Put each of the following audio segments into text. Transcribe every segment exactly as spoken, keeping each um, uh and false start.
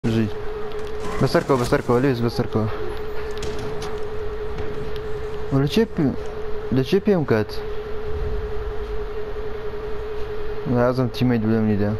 جي بسركو بسركو ليز بسركو ولا چه پی ده چه پیم کات لازم تیمیت بدم نیده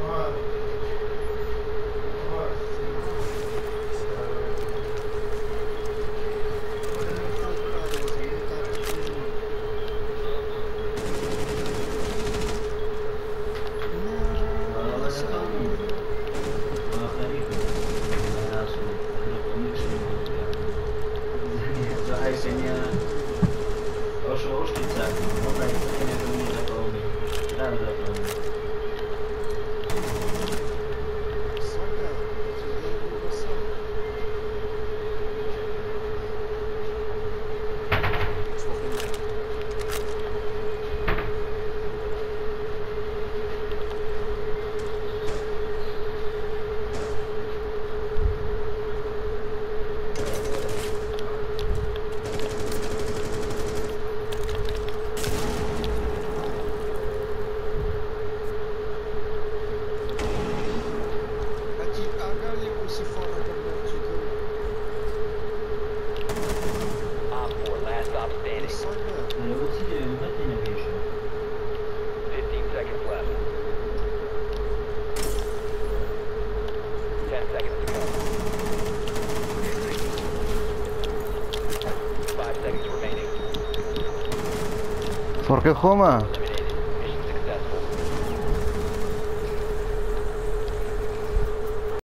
¿Por qué Joma?